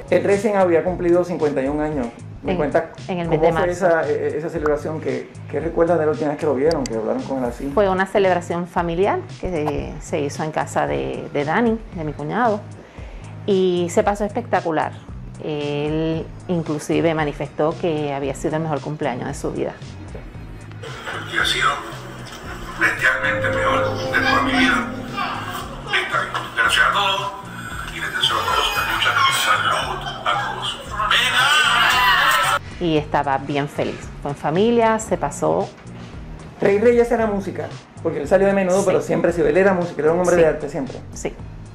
El Racing había cumplido 51 años. Me cuenta en el mes de cómo fue marzo. esa celebración, ¿qué recuerdas de la última vez que lo vieron, que hablaron con él así? Fue una celebración familiar que se hizo en casa de Dani, de mi cuñado, y se pasó espectacular. Él inclusive manifestó que había sido el mejor cumpleaños de su vida. Y ha sido bestialmente mejor de toda mi vida. Gracias a todos y les deseo a todos mucha salud a todos. ¡Venga! Y estaba bien feliz. Fue en familia, se pasó. Rey Reyes era música, porque él salió de Menudo, Sí. pero siempre él era música, era un hombre Sí. de arte siempre. Sí.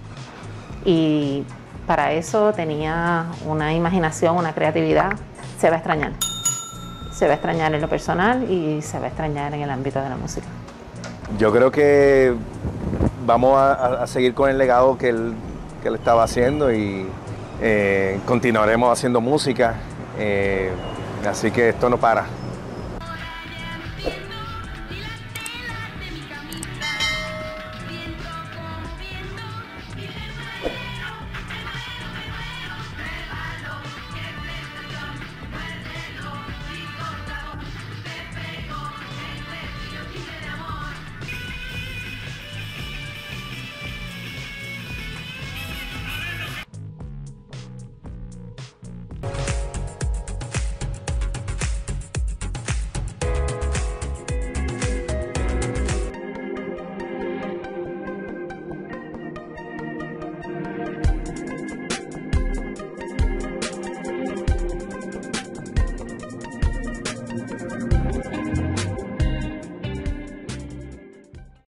Y para eso tenía una imaginación, una creatividad. Se va a extrañar. Se va a extrañar en lo personal y se va a extrañar en el ámbito de la música. Yo creo que vamos a seguir con el legado que él estaba haciendo y continuaremos haciendo música. Así que esto no para.